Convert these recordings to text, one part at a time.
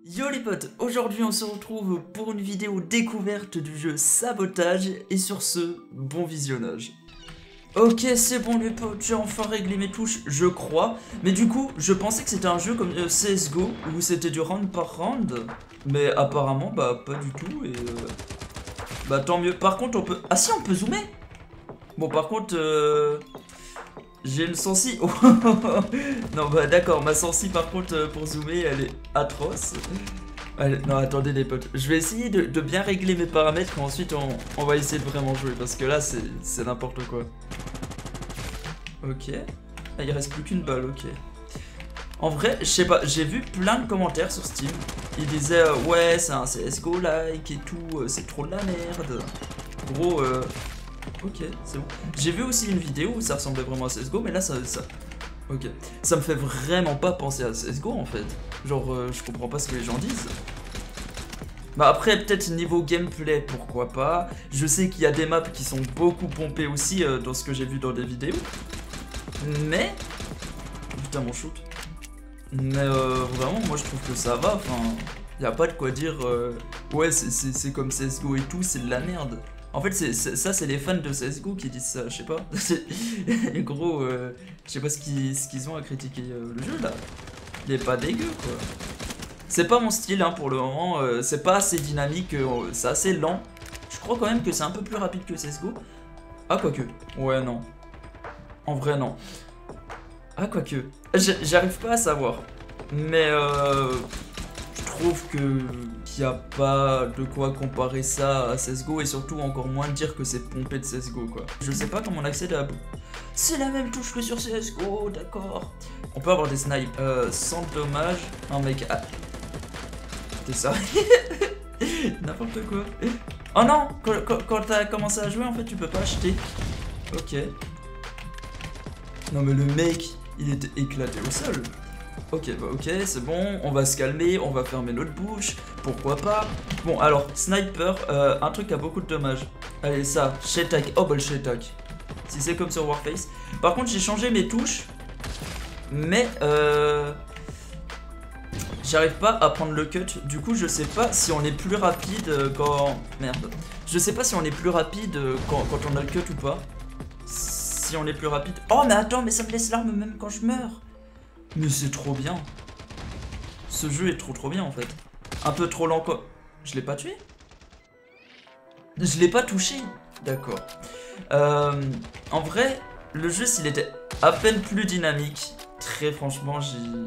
Yo les potes, aujourd'hui on se retrouve pour une vidéo découverte du jeu Sabotage et sur ce, bon visionnage. Ok, c'est bon les potes, j'ai enfin réglé mes touches, je crois. Mais du coup, je pensais que c'était un jeu comme CSGO, où c'était du round par round. Mais apparemment, bah pas du tout, et bah tant mieux. Par contre, on peut... Ah si, on peut zoomer. Bon, par contre, j'ai une sensi... Oh, non, bah d'accord, ma sensi par contre, pour zoomer, elle est atroce. Allez, non, attendez les potes, je vais essayer de bien régler mes paramètres et ensuite on va essayer de vraiment jouer parce que là c'est n'importe quoi. Ok. Ah, il reste plus qu'une balle, ok. En vrai, je sais pas, j'ai vu plein de commentaires sur Steam. Ils disaient ouais, c'est un CSGO-like et tout, c'est trop de la merde. Gros, ok, c'est bon. J'ai vu aussi une vidéo où ça ressemblait vraiment à CSGO, mais là ça... Ok. Ça me fait vraiment pas penser à CSGO en fait. Genre, je comprends pas ce que les gens disent. Bah après, peut-être niveau gameplay, pourquoi pas. Je sais qu'il y a des maps qui sont beaucoup pompées aussi dans ce que j'ai vu dans des vidéos. Mais... Putain, mon shoot. Mais vraiment, moi je trouve que ça va. Enfin, y a pas de quoi dire... Ouais, c'est comme CSGO et tout, c'est de la merde. En fait, ça, c'est les fans de CSGO qui disent ça, je sais pas. Gros, je sais pas ce qu'ils ont à critiquer le jeu là. Il est pas dégueu quoi. C'est pas mon style hein, pour le moment, c'est pas assez dynamique, c'est assez lent. Je crois quand même que c'est un peu plus rapide que CSGO. Ah, quoique. Ouais, non. En vrai, non. Ah, quoique. J'arrive pas à savoir. Mais je trouve que qu'il n'y a pas de quoi comparer ça à CSGO et surtout encore moins dire que c'est pompé de CSGO quoi. Je sais pas comment on accède à... C'est la même touche que sur CSGO, d'accord. On peut avoir des snipes sans dommage. Non mec, ah. T'es sérieux? N'importe quoi. Oh non, quand t'as commencé à jouer en fait tu peux pas acheter. Ok. Non mais le mec, il était éclaté au sol. Ok, bah ok, c'est bon, on va se calmer, on va fermer notre bouche, pourquoi pas. Bon, alors, sniper, un truc à beaucoup de dommages. Allez, ça, Shetak, oh bah le Shetak. Si c'est comme sur Warface. Par contre, j'ai changé mes touches, mais j'arrive pas à prendre le cut. Du coup, je sais pas si on est plus rapide quand... Merde. Je sais pas si on est plus rapide quand on a le cut ou pas. Si on est plus rapide... Oh, mais attends, mais ça me laisse l'arme même quand je meurs. Mais c'est trop bien. Ce jeu est trop bien en fait. Un peu trop lent quoi. Je l'ai pas tué? Je l'ai pas touché. D'accord. En vrai, le jeu s'il était à peine plus dynamique, très franchement,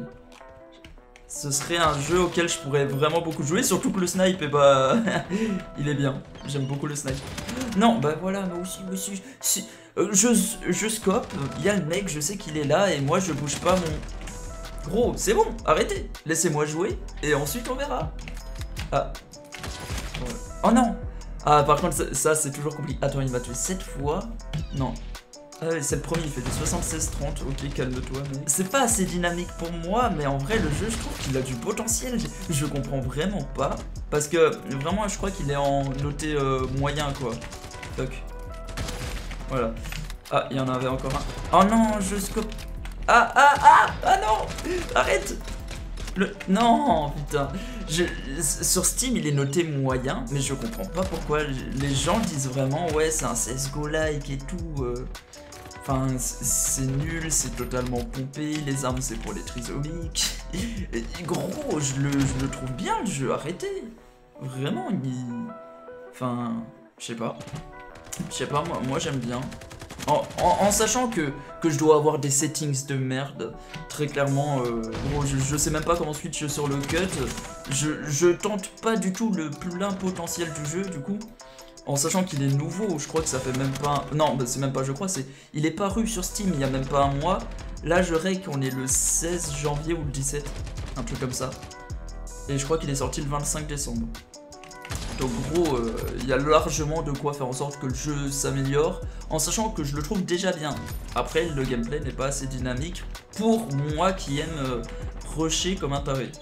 ce serait un jeu auquel je pourrais vraiment beaucoup jouer. Surtout que le snipe, bah, il est bien. J'aime beaucoup le snipe. Non, bah voilà, moi aussi, je scope. Il y a le mec, je sais qu'il est là et moi je bouge pas mon... Gros, c'est bon, arrêtez. Laissez-moi jouer et ensuite on verra. Ah. Ouais. Oh non. Ah, par contre, ça c'est toujours compliqué. Attends, il m'a tué 7 fois. Non. Ah ouais, c'est le premier, il fait des 76-30. Ok, calme-toi. Mais... C'est pas assez dynamique pour moi, mais en vrai, le jeu, je trouve qu'il a du potentiel. Je comprends vraiment pas. Parce que vraiment, je crois qu'il est en noté moyen, quoi. Toc. Voilà. Ah, il y en avait encore un. Oh non, je scope. Ah non. Arrête. Non, putain. Sur Steam, il est noté moyen, mais je comprends pas pourquoi les gens disent vraiment ouais, c'est un CSGO-like et tout. Enfin, c'est nul, c'est totalement pompé, les armes c'est pour les trisomiques. Et, gros, je le trouve bien le jeu, arrêtez. Vraiment, enfin, je sais pas. Moi j'aime bien. En sachant que je dois avoir des settings de merde, très clairement, gros, je sais même pas comment switch sur le cut, je tente pas du tout le plein potentiel du jeu, du coup, en sachant qu'il est nouveau, je crois que ça fait même pas, non, bah, c'est même pas je crois, il est paru sur Steam il y a même pas un mois, là je règle qu'on est le 16 janvier ou le 17, un truc comme ça, et je crois qu'il est sorti le 25 décembre. Donc gros, il y a largement de quoi faire en sorte que le jeu s'améliore, en sachant que je le trouve déjà bien. Après, le gameplay n'est pas assez dynamique pour moi qui aime rusher comme un taré.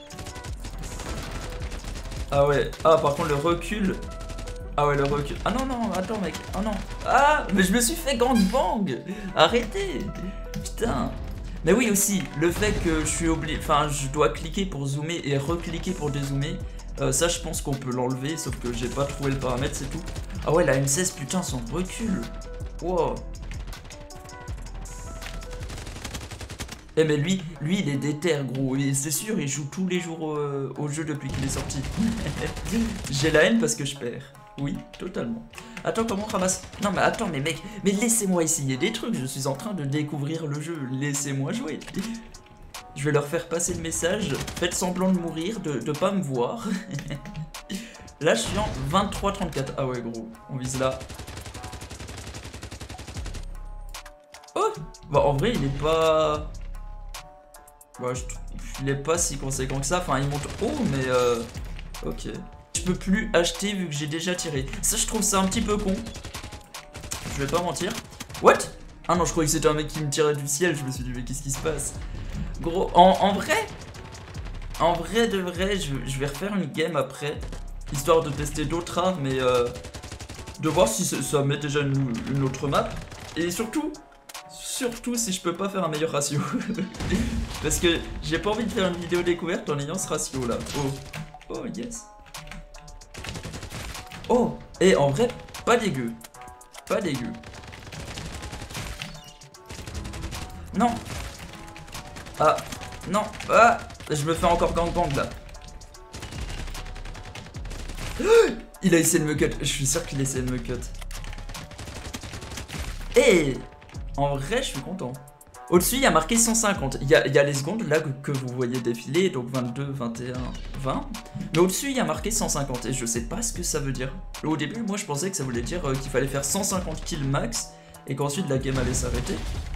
Ah ouais, ah par contre le recul... Ah ouais, le recul... Ah non, attends mec, oh non. Ah, mais je me suis fait gangbang. Arrêtez. Putain. Mais oui aussi, le fait que je suis obligé, enfin je dois cliquer pour zoomer et recliquer pour dézoomer, ça je pense qu'on peut l'enlever, sauf que j'ai pas trouvé le paramètre, c'est tout. Ah ouais, la M16, putain, son recul. Wow. Eh mais lui il est déter gros, et c'est sûr, il joue tous les jours au jeu depuis qu'il est sorti. J'ai la haine parce que je perds. Oui, totalement. Attends, comment on ramasse? Non mais attends, mais mec, mais laissez-moi essayer des trucs, je suis en train de découvrir le jeu, laissez-moi jouer. Je vais leur faire passer le message, faites semblant de mourir, de pas me voir. Là je suis en 23-34, ah ouais gros, on vise là. Oh bah en vrai il est pas... Bah, il est pas si conséquent que ça, enfin il monte haut mais ok. Je peux plus acheter vu que j'ai déjà tiré. Ça je trouve ça un petit peu con. Je vais pas mentir. What? Ah non je croyais que c'était un mec qui me tirait du ciel, je me suis dit mais qu'est-ce qui se passe? Gros, en vrai de vrai, je vais refaire une game après. Histoire de tester d'autres armes mais de voir si ça met déjà une autre map. Et surtout si je peux pas faire un meilleur ratio. Parce que j'ai pas envie de faire une vidéo découverte en ayant ce ratio là. Oh, oh yes. Oh, et en vrai, pas dégueu. Pas dégueu. Non. Ah, non. Ah, je me fais encore gangbang là. Il a essayé de me cut. Je suis sûr qu'il essaie de me cut. Et en vrai, je suis content. Au-dessus, il y a marqué 150. Il y a les secondes là que vous voyez défiler, donc 22, 21, 20. Mais au-dessus, il y a marqué 150 et je sais pas ce que ça veut dire. Au début, moi, je pensais que ça voulait dire qu'il fallait faire 150 kills max et qu'ensuite la game allait s'arrêter.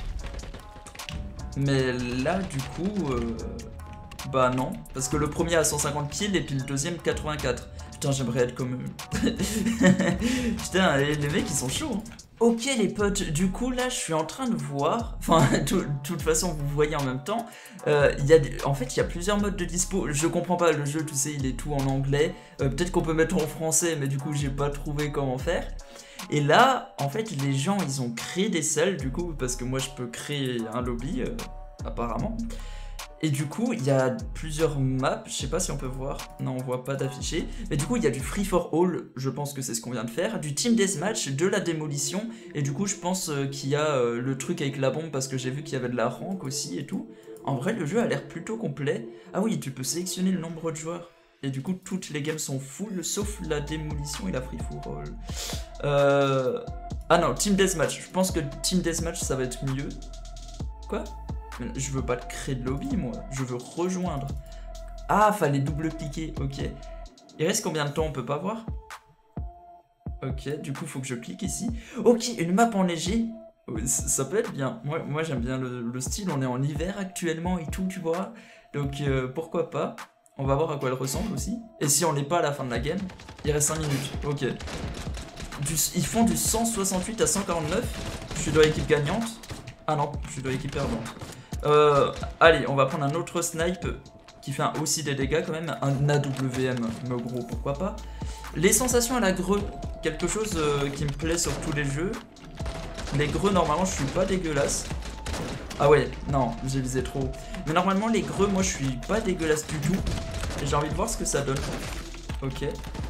Mais là, du coup, bah non, parce que le premier a 150 kills et puis le deuxième 84. Putain, j'aimerais être comme eux. Putain, les mecs, ils sont chauds. Hein. Ok les potes, du coup là je suis en train de voir, enfin de toute façon vous voyez en même temps, en fait il y a plusieurs modes de dispo, je comprends pas le jeu, tu sais il est tout en anglais, peut-être qu'on peut mettre en français mais du coup j'ai pas trouvé comment faire. Et là en fait les gens ils ont créé des salles du coup parce que moi je peux créer un lobby apparemment. Et du coup, il y a plusieurs maps, je sais pas si on peut voir, non on voit pas d'affiché, mais du coup il y a du free for all, je pense que c'est ce qu'on vient de faire, du team deathmatch, de la démolition, et du coup je pense qu'il y a le truc avec la bombe parce que j'ai vu qu'il y avait de la rank aussi et tout. En vrai le jeu a l'air plutôt complet. Ah oui, tu peux sélectionner le nombre de joueurs, et du coup toutes les games sont full, sauf la démolition et la free for all. Ah non, team deathmatch, je pense que team deathmatch ça va être mieux. Quoi ? Je veux pas créer de lobby moi, je veux rejoindre. Ah, fallait double-cliquer, ok. Il reste combien de temps, on peut pas voir? Ok, du coup faut que je clique ici. Ok, une map enneigée, ça peut être bien. Moi j'aime bien le style, on est en hiver actuellement et tout, tu vois. Donc pourquoi pas. On va voir à quoi elle ressemble aussi. Et si on n'est pas à la fin de la game, il reste 5 minutes, ok. Ils font du 168 à 149, je suis dans l'équipe gagnante. Ah non, je suis dans l'équipe perdante. Allez, on va prendre un autre snipe qui fait aussi des dégâts quand même, un AWM, mais gros, pourquoi pas. Les sensations à la greu, quelque chose qui me plaît sur tous les jeux. Les greux, normalement, je suis pas dégueulasse. Ah ouais, non, j'ai visé trop. Mais normalement, les greux, moi, je suis pas dégueulasse du tout. Et j'ai envie de voir ce que ça donne. Ok.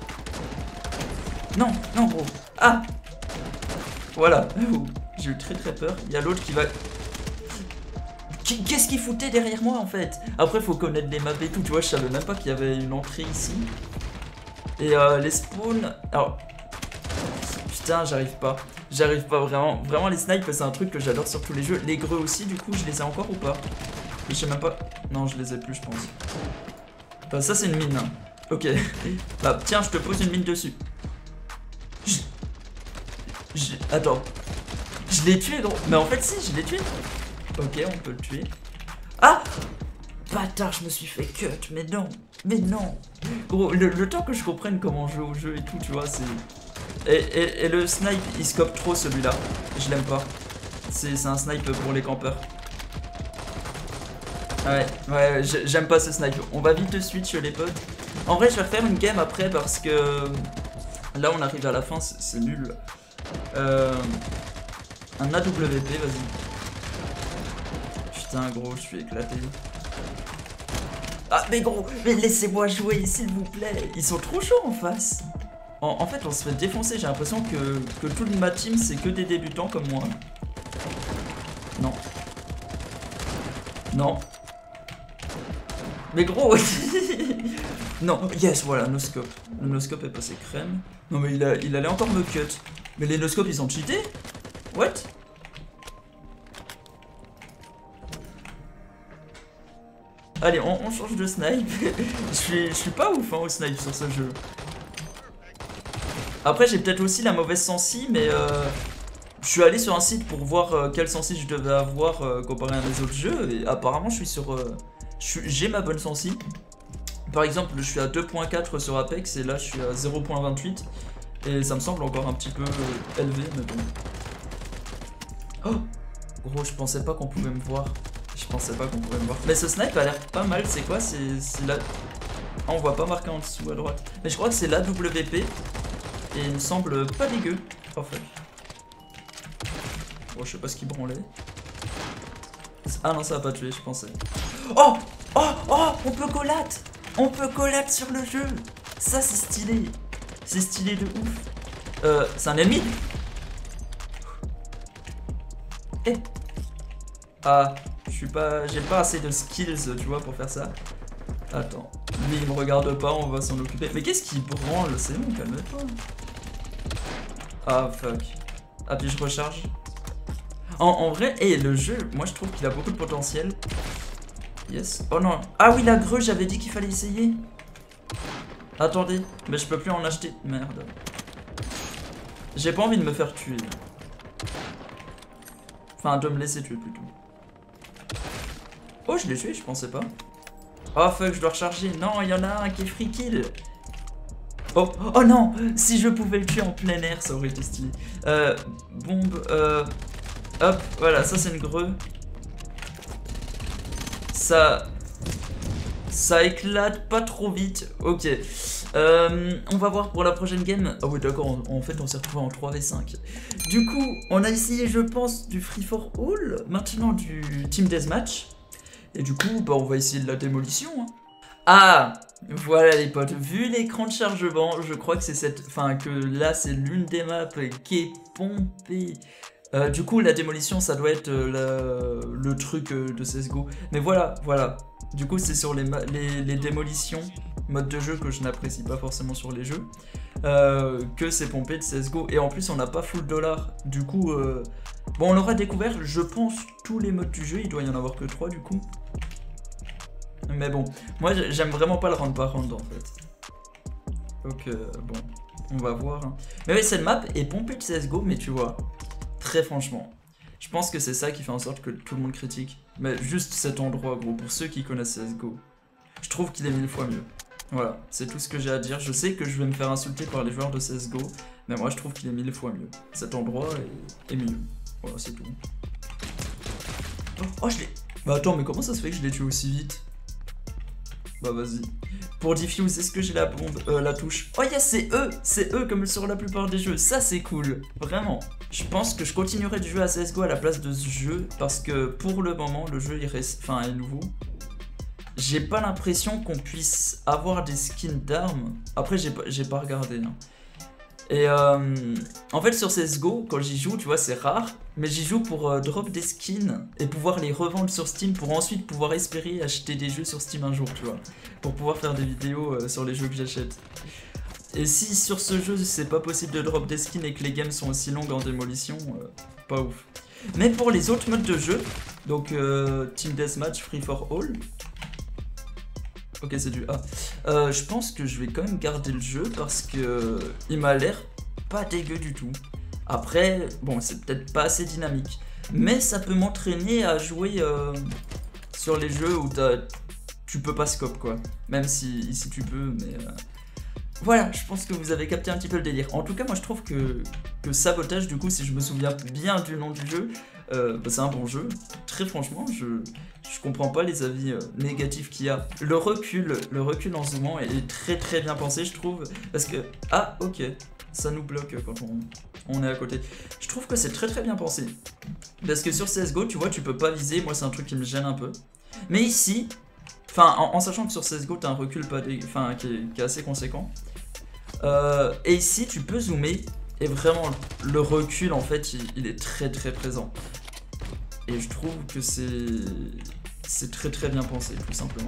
Non, non, gros. Ah! Voilà. J'ai eu très peur. Il y a l'autre qui va... Qu'est-ce qu'il foutait derrière moi en fait? Après faut connaître les maps et tout, tu vois, je savais même pas qu'il y avait une entrée ici. Et les spawns... Alors... Putain, j'arrive pas vraiment. Vraiment les snipes c'est un truc que j'adore sur tous les jeux. Les greux aussi du coup, je les ai encore ou pas? Je sais même pas... Non, je les ai plus je pense. Enfin, ça c'est une mine. Hein. Ok. Bah tiens, je te pose une mine dessus. Attends. Je l'ai tué gros. Mais en fait si, je l'ai tué. Ok, on peut le tuer. Ah! Bâtard, je me suis fait cut, mais non. Mais non. Gros, le temps que je comprenne comment jouer au jeu et tout, tu vois, c'est... Et le snipe, il scope trop celui-là. Je l'aime pas. C'est un snipe pour les campeurs. Ouais, j'aime pas ce snipe. On va vite switch les potes. En vrai, je vais refaire une game après parce que... Là, on arrive à la fin, c'est nul. Un AWP, vas-y. putain gros, je suis éclaté. Ah mais gros, mais laissez-moi jouer s'il vous plaît. Ils sont trop chauds en face. En fait on se fait défoncer, j'ai l'impression que toute ma team c'est que des débutants comme moi. Non. Non. Mais gros. Non, yes, voilà, noscope. Le noscope est passé crème. Non mais il allait encore me cut. Mais les noscopes ils sont cheatés. What? Allez, on change de snipe. je suis pas ouf hein, au snipe sur ce jeu. Après j'ai peut-être aussi la mauvaise sensi, mais je suis allé sur un site pour voir quelle sensi je devais avoir comparé à mes autres jeux. Et apparemment je suis sur... j'ai ma bonne sensi. Par exemple je suis à 2.4 sur Apex et là je suis à 0.28. Et ça me semble encore un petit peu élevé, mais bon. Oh gros, je pensais pas qu'on pouvait me voir. Je pensais pas qu'on pouvait me voir. Mais ce snipe a l'air pas mal, c'est quoi? C'est la... Ah, on voit pas marqué en dessous à droite. Mais je crois que c'est l'AWP. Et il me semble pas dégueu. Oh fuck. Bon, je sais pas ce qu'il branlait. Ah non, ça va pas tuer, je pensais. Oh! Oh! Oh! On peut collate! On peut collate sur le jeu! Ça, c'est stylé! C'est stylé de ouf! C'est un ennemi? Eh! Ah, j'ai pas assez de skills, tu vois, pour faire ça. Attends, lui il me regarde pas, on va s'en occuper. Mais qu'est-ce qu'il branle? C'est bon, calme-toi. Ah fuck. Ah puis je recharge. En vrai, le jeu, moi je trouve qu'il a beaucoup de potentiel. Yes. Oh non. Ah oui, la greu, j'avais dit qu'il fallait essayer. Attendez, mais je peux plus en acheter. Merde. J'ai pas envie de me faire tuer. Enfin, de me laisser tuer plutôt. Oh, je l'ai tué, je pensais pas. Oh fuck, je dois recharger. Non, il y en a un qui est free kill. Oh, oh non, si je pouvais le tuer en plein air, ça aurait été stylé. Bombe, hop, voilà, ça c'est une greu. Ça éclate pas trop vite. Ok. On va voir pour la prochaine game. Ah oui d'accord, en fait on s'est retrouvé en 3v5. Du coup, on a essayé je pense du free for all. Maintenant du team deathmatch. Et du coup, bah, on va essayer de la démolition. Hein. Ah, voilà les potes. Vu l'écran de chargement, je crois que c'est cette... Enfin, que là, c'est l'une des maps qui est pompée. Du coup, la démolition, ça doit être le truc de CSGO. Mais voilà, voilà. Du coup, c'est sur les démolitions, mode de jeu que je n'apprécie pas forcément sur les jeux, que c'est pompé de CSGO. Et en plus, on n'a pas full dollar. Du coup... Bon, on aura découvert, je pense, tous les modes du jeu. Il doit y en avoir que 3 du coup. Mais bon, moi j'aime vraiment pas le round par round en fait. Donc bon, on va voir. Hein. Mais oui, cette map est pompée de CSGO, mais tu vois, très franchement, je pense que c'est ça qui fait en sorte que tout le monde critique. Mais juste cet endroit, gros, pour ceux qui connaissent CSGO, je trouve qu'il est 1000 fois mieux. Voilà, c'est tout ce que j'ai à dire. Je sais que je vais me faire insulter par les joueurs de CSGO, mais moi je trouve qu'il est 1000 fois mieux. Cet endroit est mieux. Voilà, c'est tout. Oh, je l'ai... Bah attends, mais comment ça se fait que je l'ai tué aussi vite? Bah vas-y. Pour diffuse, est-ce que j'ai la bombe, la touche? Oh yes, c'est eux comme sur la plupart des jeux. Ça c'est cool, vraiment. Je pense que je continuerai de jouer à CSGO à la place de ce jeu parce que pour le moment, le jeu est nouveau. J'ai pas l'impression qu'on puisse avoir des skins d'armes. Après, j'ai pas regardé. Hein. Et en fait sur CSGO, quand j'y joue, tu vois, c'est rare, mais j'y joue pour drop des skins et pouvoir les revendre sur Steam pour ensuite pouvoir espérer acheter des jeux sur Steam un jour, tu vois, pour pouvoir faire des vidéos sur les jeux que j'achète. Et si sur ce jeu c'est pas possible de drop des skins et que les games sont aussi longues en démolition, pas ouf. Mais pour les autres modes de jeu, donc Team Deathmatch, Free for All, ok c'est du A, je pense que je vais quand même garder le jeu parce que il m'a l'air pas dégueu du tout. Après, bon c'est peut-être pas assez dynamique, mais ça peut m'entraîner à jouer sur les jeux où tu peux pas scope quoi, même si tu peux, mais... Voilà, je pense que vous avez capté un petit peu le délire. En tout cas, moi je trouve que Sabotage, du coup, si je me souviens bien du nom du jeu, bah, c'est un bon jeu. Très franchement, je comprends pas les avis négatifs qu'il y a. Le recul en zoomant est très très bien pensé, je trouve. Parce que... Ah, ok. ça nous bloque quand on est à côté. Je trouve que c'est très bien pensé. Parce que sur CSGO, tu vois, tu peux pas viser. Moi, c'est un truc qui me gêne un peu. Mais ici, enfin, en sachant que sur CSGO, t'as un recul pas qui est assez conséquent. Et ici, tu peux zoomer. Et vraiment, le recul, en fait, il est très présent. Et je trouve que c'est très bien pensé, tout simplement.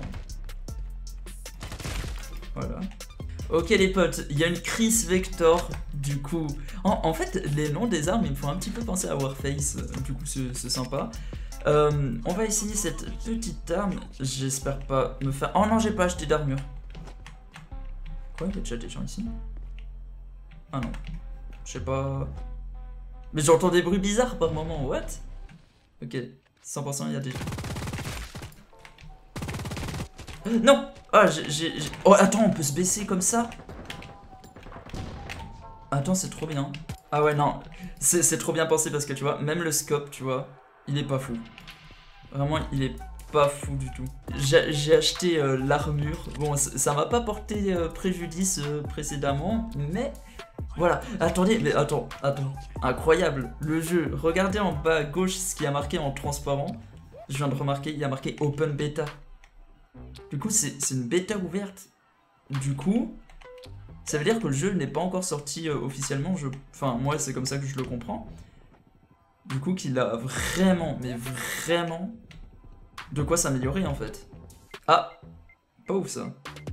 Voilà. Ok les potes, il y a une Chris Vector, du coup... En fait, les noms des armes, ils me font un petit peu penser à Warface, du coup c'est sympa. On va essayer cette petite arme, j'espère pas me faire... Oh non, j'ai pas acheté d'armure. Quoi, il y a déjà des gens ici? Ah non, je sais pas... Mais j'entends des bruits bizarres par moment, what? Ok, 100% il y a des... Non! Ah, Oh, attends, on peut se baisser comme ça? Attends, c'est trop bien. Ah ouais, non. C'est trop bien pensé parce que, tu vois, même le scope, tu vois, il est pas fou. Vraiment, il est pas fou du tout. J'ai acheté l'armure. Bon, ça m'a pas porté préjudice précédemment, mais... Voilà. Attendez, mais attends. Incroyable. Le jeu. Regardez en bas à gauche ce qui a marqué en transparent. Je viens de remarquer, il y a marqué Open Beta. Du coup, c'est une bêta ouverte. Du coup, ça veut dire que le jeu n'est pas encore sorti officiellement. Enfin, moi, c'est comme ça que je le comprends. Du coup, qu'il a vraiment, mais vraiment, de quoi s'améliorer, en fait. Ah, pas ouf, ça.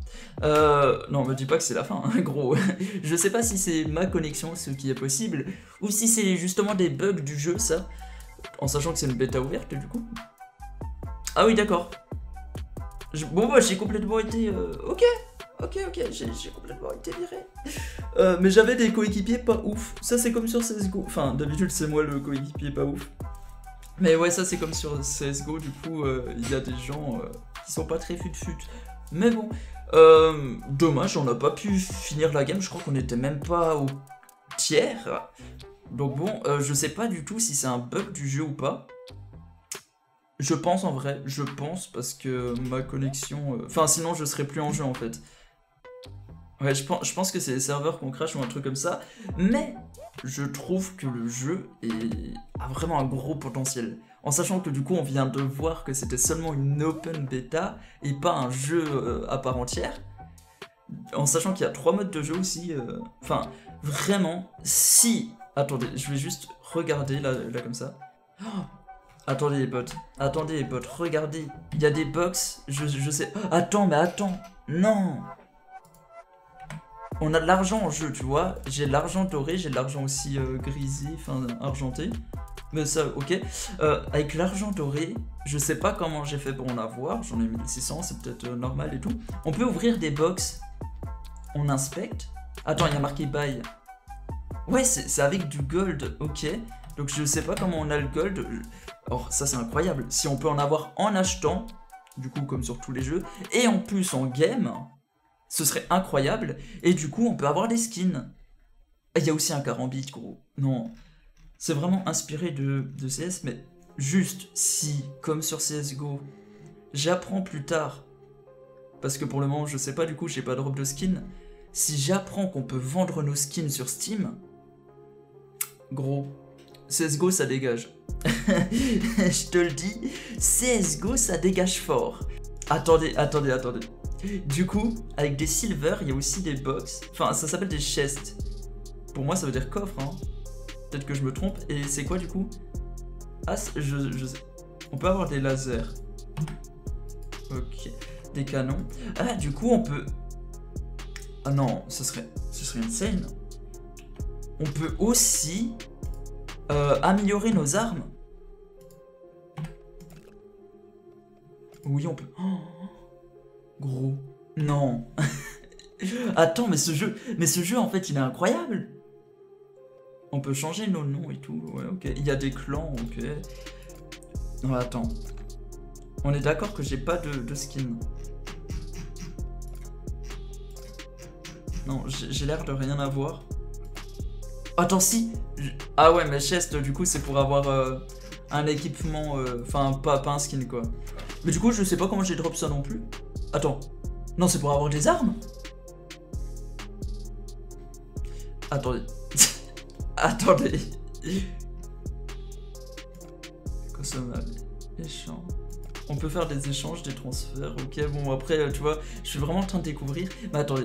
Non, me dis pas que c'est la fin, hein, gros. Je sais pas si c'est ma connexion, ce qui est possible, ou si c'est justement des bugs du jeu, ça. En sachant que c'est une bêta ouverte, du coup. Ah oui, d'accord. Bon bah j'ai complètement été... Ok, j'ai complètement été viré. Mais j'avais des coéquipiers pas ouf. Ça c'est comme sur CSGO. Enfin d'habitude c'est moi le coéquipier pas ouf. Mais ouais ça c'est comme sur CSGO. Du coup il y a des gens qui sont pas très fut-fut. Mais bon, dommage on n'a pas pu finir la game. Je crois qu'on était même pas au tiers. Donc bon, je sais pas du tout si c'est un bug du jeu ou pas. Je pense en vrai, je pense parce que ma connexion... Enfin sinon je serais plus en jeu en fait. Ouais je pense que c'est les serveurs qu'on crash ou un truc comme ça. Mais je trouve que le jeu a vraiment un gros potentiel. En sachant que du coup on vient de voir que c'était seulement une open beta et pas un jeu à part entière. En sachant qu'il y a 3 modes de jeu aussi. Enfin vraiment si... Attendez, je vais juste regarder là comme ça. Oh, attendez les potes, regardez, il y a des box, je sais... Attends, non. On a de l'argent en jeu, tu vois, j'ai de l'argent doré, j'ai de l'argent aussi grisé, enfin argenté. Mais ça, ok. Avec l'argent doré, je sais pas comment j'ai fait pour en avoir, j'en ai 1600, c'est peut-être normal et tout. On peut ouvrir des box, on inspecte. Attends, il y a marqué buy. Ouais, c'est avec du gold, ok. Donc je sais pas comment on a le gold. Or ça c'est incroyable. Si on peut en avoir en achetant, du coup comme sur tous les jeux, et en plus en game, ce serait incroyable. Et du coup on peut avoir des skins. Il y a aussi un karambit gros. Non, c'est vraiment inspiré de CS, mais juste si, comme sur CSGO, j'apprends plus tard, parce que pour le moment je sais pas du coup, j'ai pas de drop de skin. Si j'apprends qu'on peut vendre nos skins sur Steam, gros, CSGO ça dégage. Je te le dis, CSGO ça dégage fort. Attendez. Du coup, avec des silver, il y a aussi des box. Enfin, ça s'appelle des chests. Pour moi, ça veut dire coffre, hein. Peut-être que je me trompe. Et c'est quoi du coup? Ah, je sais. On peut avoir des lasers. Ok. Des canons. Ah, du coup, on peut... Ah non, ce serait insane. On peut aussi... améliorer nos armes. Oui, on peut... Oh, gros. Non. Attends, mais ce jeu en fait, il est incroyable. On peut changer nos noms et tout. Ouais, ok. Il y a des clans, ok. Non, attends. On est d'accord que j'ai pas de skin. Non, j'ai l'air de rien avoir. Attends, si. Ah ouais, mais chest, du coup, c'est pour avoir un équipement... Enfin, pas un skin, quoi. Mais du coup, je sais pas comment j'ai drop ça non plus. Attends. Non, c'est pour avoir des armes. Attendez. Attendez. Consommable. Échange. On peut faire des échanges, des transferts, ok, bon après tu vois, je suis vraiment en train de découvrir. Mais attendez.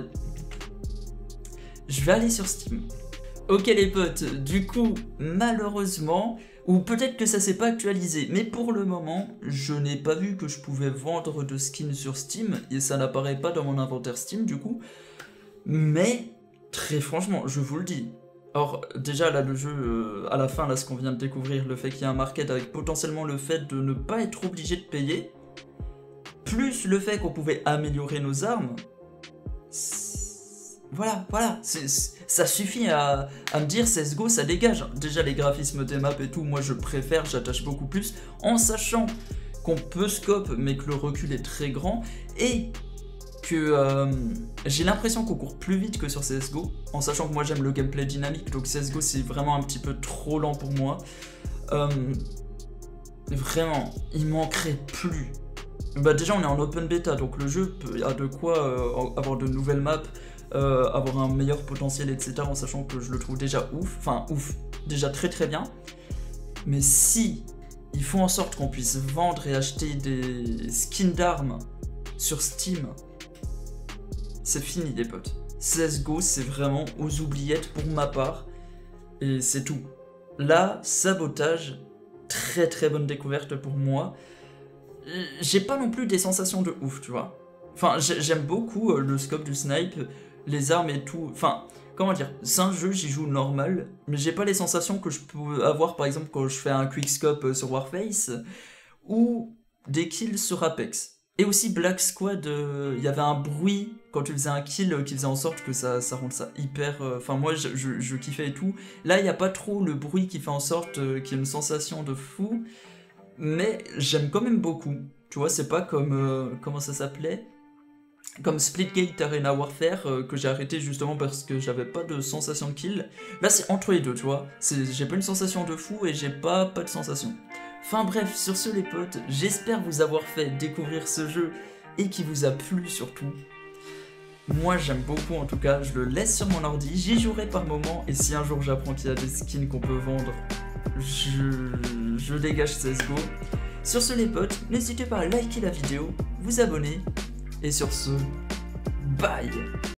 Je vais aller sur Steam. Ok les potes, du coup, malheureusement, ou peut-être que ça s'est pas actualisé, mais pour le moment, je n'ai pas vu que je pouvais vendre de skins sur Steam, et ça n'apparaît pas dans mon inventaire Steam du coup. Mais, très franchement, je vous le dis. Or, déjà là le jeu, à la fin, là ce qu'on vient de découvrir, le fait qu'il y a un market avec potentiellement le fait de ne pas être obligé de payer, plus le fait qu'on pouvait améliorer nos armes, voilà, ça suffit à me dire CSGO ça dégage. Déjà les graphismes des maps et tout, moi je préfère, j'attache beaucoup plus, en sachant qu'on peut scope mais que le recul est très grand, et que j'ai l'impression qu'on court plus vite que sur CSGO, en sachant que moi j'aime le gameplay dynamique, donc CSGO c'est vraiment un petit peu trop lent pour moi. Vraiment, il manquerait plus. Bah déjà on est en open beta, donc le jeu a de quoi avoir de nouvelles maps, avoir un meilleur potentiel, etc. En sachant que je le trouve déjà ouf, déjà très très bien. Mais si ils font en sorte qu'on puisse vendre et acheter des skins d'armes sur Steam, c'est fini les potes. CSGO c'est vraiment aux oubliettes pour ma part, et c'est tout. Là, sabotage, très très bonne découverte pour moi. J'ai pas non plus des sensations de ouf, tu vois. Enfin, j'aime beaucoup le scope du snipe, les armes et tout. Enfin, comment dire, c'est un jeu, j'y joue normal, mais j'ai pas les sensations que je peux avoir par exemple quand je fais un quickscope sur Warface ou des kills sur Apex. Et aussi Black Squad, il y avait un bruit quand tu faisais un kill qui faisait en sorte que ça rende ça hyper... Enfin moi je kiffais et tout. Là il n'y a pas trop le bruit qui fait en sorte qu'il y ait une sensation de fou. Mais j'aime quand même beaucoup. Tu vois, c'est pas comme... comment ça s'appelait, comme Splitgate Arena Warfare que j'ai arrêté justement parce que j'avais pas de sensation de kill. Là c'est entre les deux, tu vois. J'ai pas une sensation de fou et j'ai pas de sensation. Enfin bref, sur ce les potes, j'espère vous avoir fait découvrir ce jeu et qu'il vous a plu surtout. Moi j'aime beaucoup en tout cas, je le laisse sur mon ordi, j'y jouerai par moment, et si un jour j'apprends qu'il y a des skins qu'on peut vendre, je dégage CSGO. Sur ce les potes, n'hésitez pas à liker la vidéo, vous abonner, et sur ce, bye.